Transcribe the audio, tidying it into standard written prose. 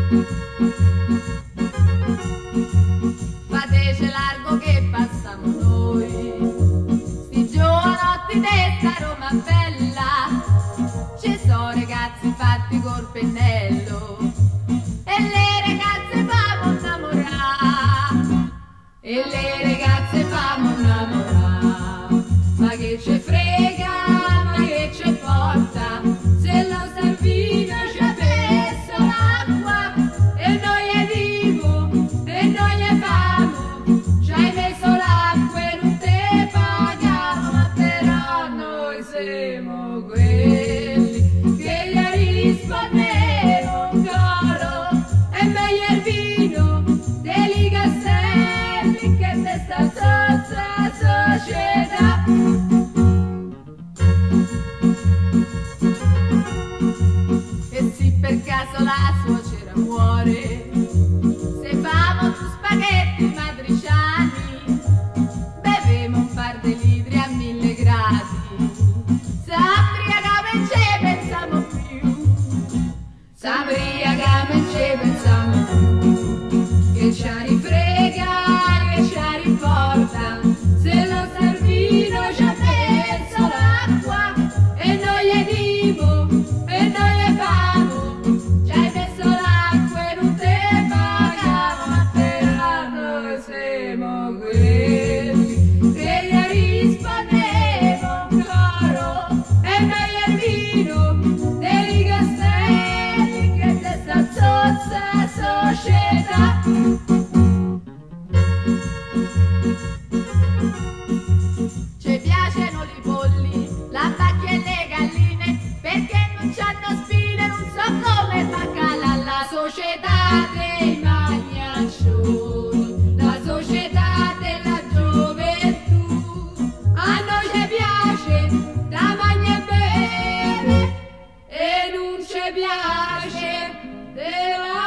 Fatece largo che passiamo noi, sti giovanotti de sta Roma bella, ci sono ragazzi fatti col pennello e le ragazze famo innamorare, e le ragazze famo innamorare, ma che ci frega, ma che ci porta, se lo Salvino ci ha messo l'acqua e noi è vivo e noi è famo, ci hai messo l'acqua e non te paghiamo, ma però noi siamo quelli che gli rispondevo un coro, è meglio il vino dei Castelli che questa sozza società. E se per caso la suocera muore, se famo tu spaghetti matriciani, bevemo un par di litri a 1000 gradi, s'ambriagamo e ce pensiamo più, s'ambriagamo e ce pensiamo più, che ci rifrega, che ci riporta, se lo Salvino ci ha messo l'acqua e noi è vivo e noi è famo, ci hai messo l'acqua e non te paghiamo, ma però noi siamo quelli che gli rispondevo un coro, è meglio il vino dei Castelli che questa zozza società. Ci piacciono i polli, la vacca e le galline, perché non c'hanno spine, non so come baccala, la società dei magnaccioni, la società della gioventù, a noi ci piace da mangiare e bere, e non ci piace della